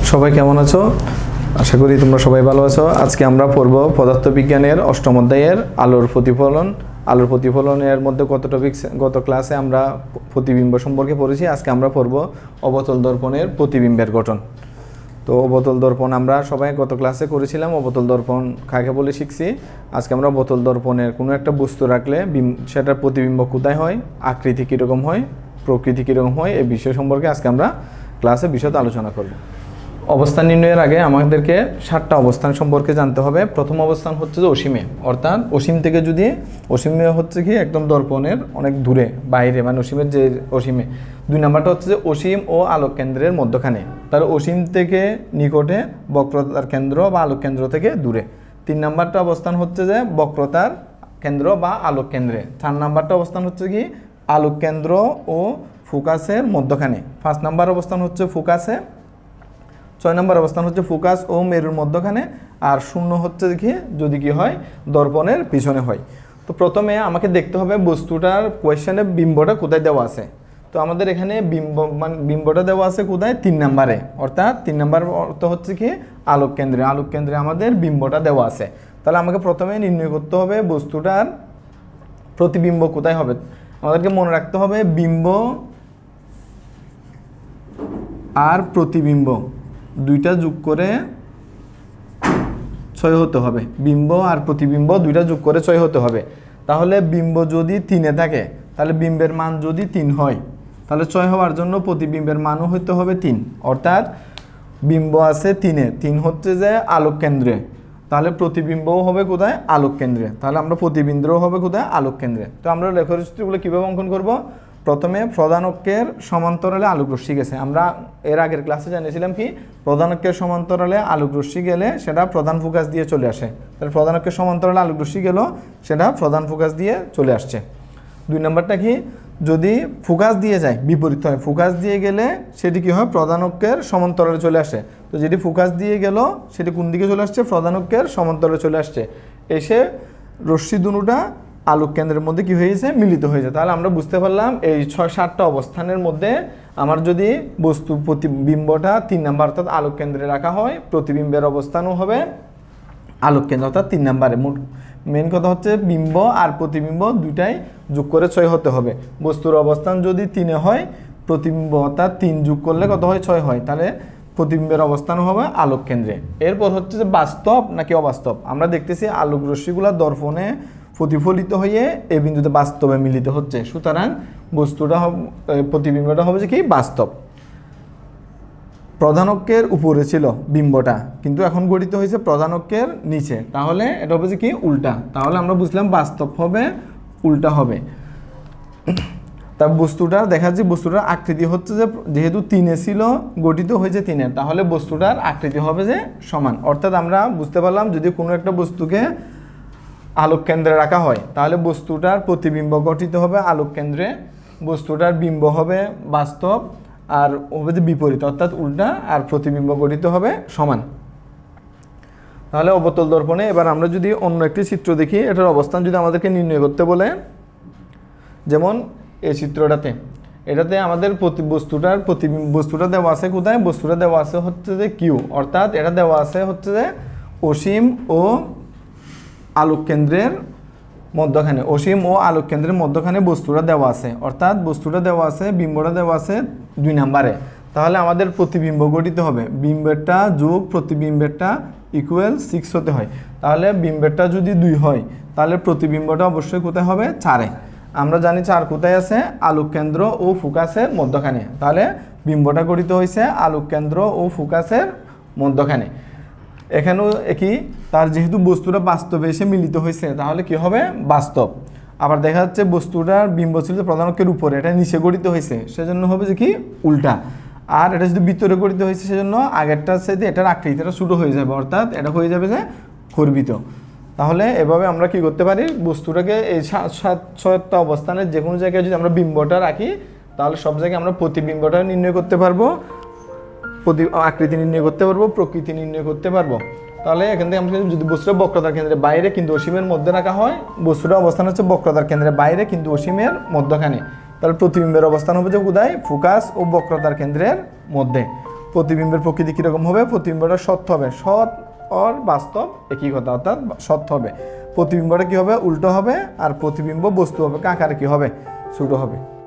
সবাই কেমন আছো? আশা করি তোমরা সবাই ভালো আছো। আজকে আমরা পড়ব পদার্থবিজ্ঞানের অষ্টম অধ্যায়ের আলোর প্রতিফলন। আলোর প্রতিফলনের মধ্যে কত টপিক গত ক্লাসে আমরা প্রতিবিম্ব সম্পর্কে পড়েছি। আজকে আমরা পড়ব অবতল দর্পণের প্রতিবিম্বের গঠন। তো অবতল দর্পণ আমরা সবাই গত ক্লাসে করেছিলাম। অবতল দর্পণ কাকে বলে শিখছি। আজকে আমরা অবতল দর্পণের কোনো একটা বস্তু রাখলে সেটার প্রতিবিম্ব কোথায় হয়, আকৃতি কীরকম হয়, প্রকৃতি কীরকম হয়, এই বিষয় সম্পর্কে আজকে আমরা ক্লাসে বিশদ আলোচনা করব। অবস্থান নির্ণয়ের আগে আমাদেরকে 7টা অবস্থান সম্পর্কে জানতে হবে। প্রথম অবস্থান হচ্ছে যে অসীমে, অর্থাৎ অসীম থেকে যদি অসীমে হচ্ছে কি একদম দর্পণের অনেক দূরে বাইরে, মানে অসীমের যে অসীমে। 2 নাম্বারটা হচ্ছে যে অসীম ও আলোক কেন্দ্রের মধ্যখানে, তার অসীম থেকে নিকটে, বক্রতার কেন্দ্র বা আলোক কেন্দ্র থেকে দূরে। 3 নাম্বারটা অবস্থান হচ্ছে যে বক্রতার কেন্দ্র বা আলোক কেন্দ্রে। 4 নাম্বারটা অবস্থান হচ্ছে কি আলোক কেন্দ্র ও ফোকাসের মধ্যখানে। 5 নাম্বার অবস্থান হচ্ছে ফোকাসে। 6 নম্বর অবস্থান হচ্ছে ফোকাস ও মেরুর মধ্যখানে। আর 0 হচ্ছে কি যদি কি হয় দর্পণের পিছনে হয়। তো প্রথমে আমাকে দেখতে হবে বস্তুটার কোয়েশ্চেনে বিম্বটা কোথায় দেওয়া আছে। তো আমাদের এখানে বিম্বটা দেওয়া আছে কোথায়? 3 নম্বরে, অর্থাৎ 3 নম্বর অর্থ হচ্ছে কি আলোক কেন্দ্রে। আলোক কেন্দ্রে আমাদের বিম্বটা দেওয়া আছে। তাহলে আমাকে প্রথমে নির্ণয় করতে হবে বস্তুটার প্রতিবিম্ব কোথায় হবে। আমাদেরকে মনে রাখতে হবে বিম্ব আর প্রতিবিম্ব দুইটা যোগ করে 6 হতে হবে। বিম্ব আর প্রতিবিম্ব দুইটা যোগ করে 6 হতে হবে। তাহলে বিম্ব যদি 3-এ থাকে, তাহলে বিম্বের মান যদি 3 হয়, তাহলে 6 হওয়ার জন্য প্রতিবিম্বের মানও হতে হবে 3। অর্থাৎ বিম্ব আছে 3-এ, 3 হচ্ছে যে আলোক কেন্দ্রে, তাহলে প্রতিবিম্বও হবে কোথায়? আলোক কেন্দ্রে। তাহলে আমরা প্রতিবিম্বও হবে কোথায়? আলোক কেন্দ্রে। তো আমরা রেখাচিত্রগুলো কীভাবে অঙ্কন করব? প্রথমে প্রধান অক্ষের সমান্তরালে আলোক রশ্মি গেছে। আমরা এর আগের ক্লাসে জানিয়েছিলাম কি প্রধান অক্ষের সমান্তরালে আলোক রশ্মি গেলে সেটা প্রধান ফোকাস দিয়ে চলে আসে। তাহলে প্রধান অক্ষের সমান্তরালে আলোক রশ্মি গেল, সেটা প্রধান ফোকাস দিয়ে চলে আসছে। 2 নম্বরটা কি যদি ফোকাস দিয়ে যায় বিপরীত হয়, ফোকাস দিয়ে গেলে সেটি কি হয় প্রধান অক্ষের সমান্তরালে চলে আসে। তো যেটি ফোকাস দিয়ে গেল সেটি কোন দিকে চলে আসছে? প্রধান অক্ষের সমান্তরালে চলে আসছে। এসে রশ্মি দুটোটা আলোক কেন্দ্রের মধ্যে কি হয়েছে? মিলিত হয়েছে। তাহলে আমরা বুঝতে পারলাম এই 6-7টা অবস্থানের মধ্যে আমার যদি বস্তু প্রতিবিম্বটা 3 নাম্বার অর্থাৎ আলোক কেন্দ্রে রাখা হয়, প্রতিবিম্বের অবস্থানও হবে আলোক কেন্দ্র অর্থাৎ 3 নাম্বারে। মেন কথা হচ্ছে বিম্ব আর প্রতিবিম্ব দুইটাই যোগ করে 6 হতে হবে। বস্তুর অবস্থান যদি 3-এ হয়, প্রতিবিম্ব অর্থাৎ 3 যোগ করলে কত হয়? 6 হয়। তাহলে প্রতিবিম্বের অবস্থান হবে আলোক কেন্দ্রে। এরপর হচ্ছে যে বাস্তব নাকি অবাস্তব। আমরা দেখতেছি আলোক রশ্মিগুলো দর্পণে প্রতিফলিত হয়ে এই বিন্দুতে বাস্তবে মিলিত হচ্ছে। সুতরাং বস্তুটা প্রতিবিম্বটা হবে যে কি বাস্তব। প্রধান অক্ষের উপরে ছিল বিম্বটা, কিন্তু এখন গঠিত হয়েছে প্রধান অক্ষের নিচে। তাহলে এটা হবে যে কি উল্টা। তাহলে আমরা বুঝলাম বাস্তব হবে উল্টা হবে। তা বস্তুটা দেখা যাচ্ছে বস্তুটার আকৃতি হচ্ছে যে যেহেতু 3-এ ছিল, গঠিত হয়েছে 3-এ, তাহলে বস্তুটার আকৃতি হবে যে সমান। অর্থাৎ আমরা বুঝতে পারলাম যদি কোনো একটা বস্তুকে আলোক কেন্দ্রে রাখা হয়, তাহলে বস্তুটার প্রতিবিম্ব গঠিত হবে আলোক কেন্দ্রে, বস্তুটার বিম্ব হবে বাস্তব, আর হবে যে বিপরীত অর্থাৎ উল্টা, আর প্রতিবিম্ব গঠিত হবে সমান। তাহলে অবতল দর্পণে এবার আমরা যদি অন্য একটি চিত্র দেখি, এটার অবস্থান যদি আমাদেরকে নির্ণয় করতে বলে, যেমন এই চিত্রটাতে, এটাতে আমাদের বস্তুটা দেওয়া আছে কোথায়? বস্তুটা দেওয়া আছে হচ্ছে যে কিউ, অর্থাৎ এটা দেওয়া আছে হচ্ছে যে অসীম ও আলোক কেন্দ্রের মধ্যখানে। অসীম ও আলোক কেন্দ্রের মধ্যখানে বস্তুটা দেওয়া আছে, অর্থাৎ বস্তুটা দেওয়া আছে, বিম্বটা দেওয়া আছে 2 নাম্বারে। তাহলে আমাদের প্রতিবিম্ব গঠিত হবে বিম্বেরটা যোগ প্রতিবিম্বেরটা ইকুয়াল 6 হতে হয়। তাহলে বিম্বেরটা যদি 2 হয়, তাহলে প্রতিবিম্বটা অবশ্যই কোথায় হবে? 4-এ। আমরা জানি 4 কোথায় আছে? আলোক কেন্দ্র ও ফোকাসের মধ্যখানে। তাহলে বিম্বটা গঠিত হয়েছে আলোক কেন্দ্র ও ফোকাসের মধ্যখানে। এখানেও একই, তার যেহেতু বস্তুটা বাস্তবে এসে মিলিত হয়েছে, তাহলে কি হবে? বাস্তব। আবার দেখা যাচ্ছে বস্তুটার বিম্ব ছিল প্রধান অক্ষের উপরে, এটা নিচে গঠিত হয়েছে, সেজন্য হবে যে কি উল্টা। আর এটা যদি ভিতরে গঠিত হয়েছে, সেজন্য আগেরটার সাথে এটার আকৃতিটা ছোটো হয়ে যাবে, অর্থাৎ এটা হয়ে যাবে যে খর্বিত। তাহলে এভাবে আমরা কি করতে পারি? বস্তুটাকে এই 7-6টা অবস্থানের যে কোনো জায়গায় যদি আমরা বিম্বটা রাখি, তাহলে সব জায়গায় আমরা প্রতিবিম্বটা নির্ণয় করতে পারবো, আকৃতি নির্ণয় করতে পারবো, প্রকৃতি নির্ণয় করতে পারবো। তাহলে এখান থেকে আমরা যদি বস্তুটা বক্রতার কেন্দ্রের বাইরে কিন্তু অসীমের মধ্যে রাখা হয়, বস্তুটা অবস্থান হচ্ছে বক্রতার কেন্দ্রের বাইরে কিন্তু অসীমের মধ্যখানে, তাহলে প্রতিবিম্বের অবস্থান হবে যে কোথায়? ফোকাস ও বক্রতার কেন্দ্রের মধ্যে। প্রতিবিম্বের প্রকৃতি কীরকম হবে, প্রতিবিম্বটা সৎ হবে, সৎ আর বাস্তব একই কথা, অর্থাৎ সৎ হবে। প্রতিবিম্বটা কী হবে, উল্টো হবে, আর প্রতিবিম্ব বস্তু হবে আকারে কী হবে, ছোটো হবে।